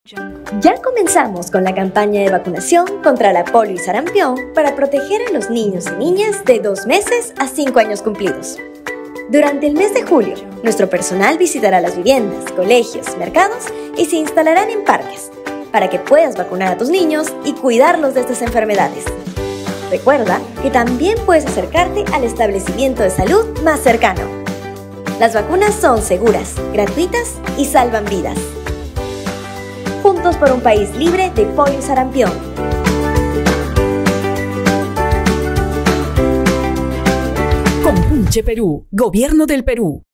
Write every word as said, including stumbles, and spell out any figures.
Ya comenzamos con la campaña de vacunación contra la polio y sarampión para proteger a los niños y niñas de dos meses a cinco años cumplidos. Durante el mes de julio, nuestro personal visitará las viviendas, colegios, mercados y se instalarán en parques para que puedas vacunar a tus niños y cuidarlos de estas enfermedades. Recuerda que también puedes acercarte al establecimiento de salud más cercano. Las vacunas son seguras, gratuitas y salvan vidas. Juntos por un país libre de polio y sarampión. Compunche Perú, Gobierno del Perú.